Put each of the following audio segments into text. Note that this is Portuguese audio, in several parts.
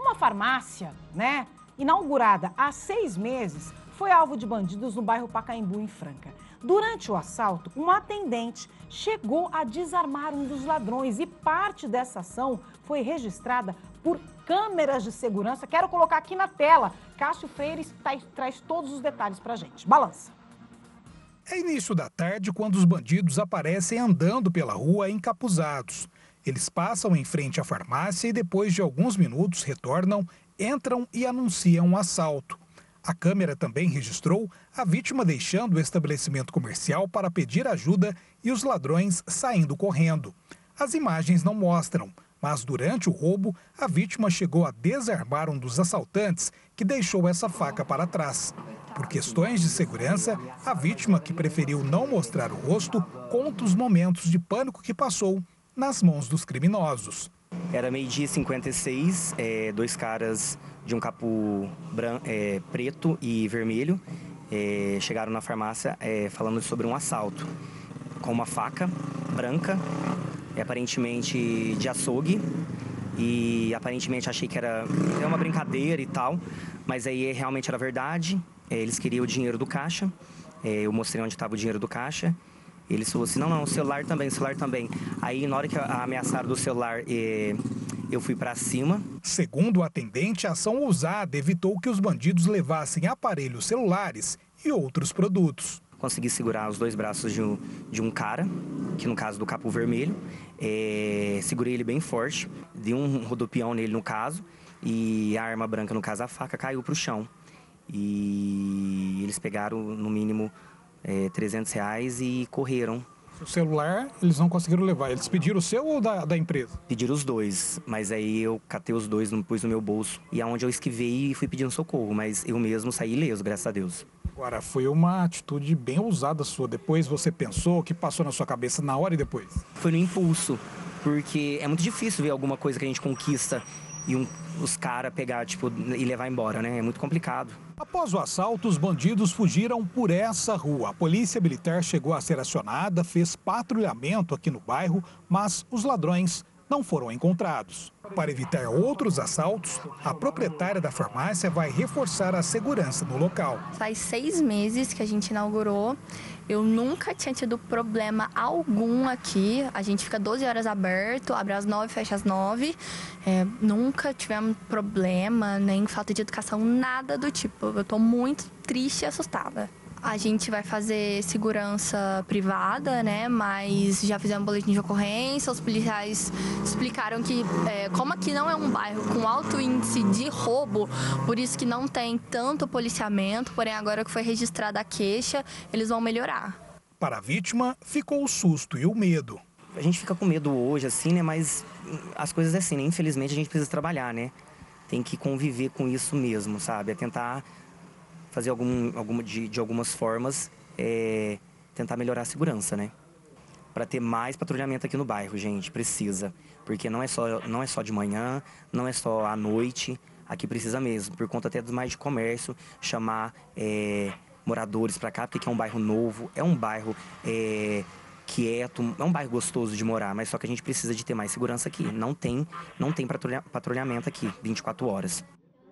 Uma farmácia, né, inaugurada há 6 meses, foi alvo de bandidos no bairro Pacaembu, em Franca. Durante o assalto, uma atendente chegou a desarmar um dos ladrões e parte dessa ação foi registrada por câmeras de segurança. Quero colocar aqui na tela. Cássio Freire traz todos os detalhes pra gente. Balança. É início da tarde quando os bandidos aparecem andando pela rua encapuzados. Eles passam em frente à farmácia e depois de alguns minutos retornam, entram e anunciam um assalto. A câmera também registrou a vítima deixando o estabelecimento comercial para pedir ajuda e os ladrões saindo correndo. As imagens não mostram, mas durante o roubo, a vítima chegou a desarmar um dos assaltantes que deixou essa faca para trás. Por questões de segurança, a vítima, que preferiu não mostrar o rosto, conta os momentos de pânico que passou nas mãos dos criminosos. Era 12h56, 2 caras de um capu preto e vermelho chegaram na farmácia falando sobre um assalto com uma faca branca, aparentemente de açougue, e aparentemente achei que era uma brincadeira e tal, mas aí realmente era verdade. Eles queriam o dinheiro do caixa, eu mostrei onde estava o dinheiro do caixa. Eles falaram assim, não, o celular também. Aí, na hora que ameaçaram do celular, eu fui para cima. Segundo o atendente, a ação ousada evitou que os bandidos levassem aparelhos celulares e outros produtos. Consegui segurar os 2 braços de um cara, que no caso do capu vermelho. Segurei ele bem forte, dei um rodopião nele no caso, e a arma branca, no caso a faca, caiu para o chão. E eles pegaram, no mínimo, R$300 e correram. O celular eles não conseguiram levar, eles pediram o seu ou da empresa? Pediram os 2, mas aí eu catei os 2, pus no meu bolso. E aonde eu esquivei e fui pedindo socorro, mas eu mesmo saí ileso, graças a Deus. Agora, foi uma atitude bem ousada sua. Depois você pensou, o que passou na sua cabeça na hora e depois? Foi no impulso, porque é muito difícil ver alguma coisa que a gente conquista e os caras pegar, e levar embora, né? É muito complicado. Após o assalto, os bandidos fugiram por essa rua. A polícia militar chegou a ser acionada, fez patrulhamento aqui no bairro, mas os ladrões não foram encontrados. Para evitar outros assaltos, a proprietária da farmácia vai reforçar a segurança no local. Faz 6 meses que a gente inaugurou. Eu nunca tinha tido problema algum aqui. A gente fica 12 horas aberto, abre às 9, fecha às 9. Nunca tivemos problema, nem falta de educação, nada do tipo. Eu tô muito triste e assustada. A gente vai fazer segurança privada, né? Mas já fizemos boletim de ocorrência. Os policiais explicaram que, como aqui não é um bairro com alto índice de roubo, por isso que não tem tanto policiamento, porém agora que foi registrada a queixa, eles vão melhorar. Para a vítima, ficou o susto e o medo. A gente fica com medo hoje, assim, né? Mas as coisas assim, né? Infelizmente a gente precisa trabalhar, né? Tem que conviver com isso mesmo, sabe? É tentar fazer de algumas formas, tentar melhorar a segurança, né? Para ter mais patrulhamento aqui no bairro, gente, precisa. Porque não é só de manhã, não é só à noite, aqui precisa mesmo, por conta até dos mais de comércio, chamar moradores para cá, porque é um bairro novo, é um bairro quieto, é um bairro gostoso de morar, mas só que a gente precisa de ter mais segurança aqui. Não tem patrulhamento aqui, 24 horas.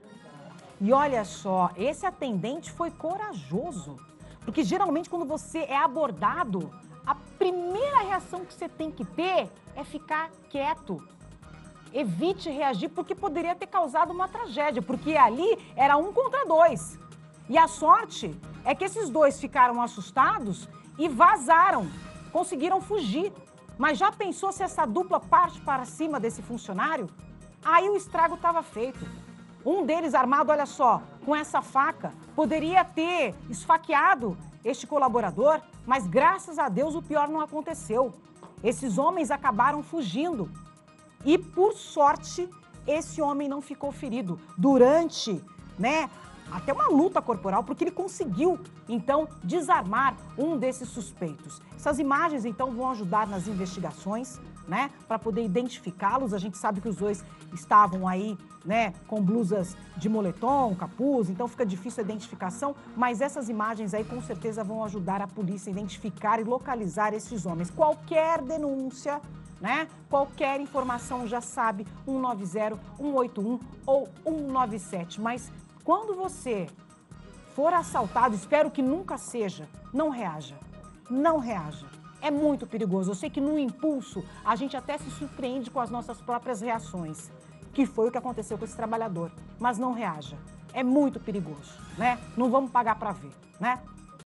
E olha só, esse atendente foi corajoso, porque geralmente quando você é abordado, a primeira reação que você tem que ter é ficar quieto. Evite reagir, porque poderia ter causado uma tragédia, porque ali era 1 contra 2. E a sorte é que esses 2 ficaram assustados e vazaram, conseguiram fugir. Mas já pensou se essa dupla parte para cima desse funcionário? Aí o estrago estava feito. Um deles armado, olha só, com essa faca, poderia ter esfaqueado este colaborador, mas graças a Deus o pior não aconteceu. Esses homens acabaram fugindo e, por sorte, esse homem não ficou ferido durante, até uma luta corporal, porque ele conseguiu, então, desarmar um desses suspeitos. Essas imagens, então, vão ajudar nas investigações, para poder identificá-los. A gente sabe que os 2 estavam aí, com blusas de moletom, capuz, então fica difícil a identificação, mas essas imagens aí com certeza vão ajudar a polícia a identificar e localizar esses homens. Qualquer denúncia, né? Qualquer informação já sabe, 190, 181 ou 197. Mas quando você for assaltado, espero que nunca seja, não reaja. Não reaja. É muito perigoso. Eu sei que no impulso a gente até se surpreende com as nossas próprias reações, que foi o que aconteceu com esse trabalhador. Mas não reaja. É muito perigoso, né? Não vamos pagar para ver, né?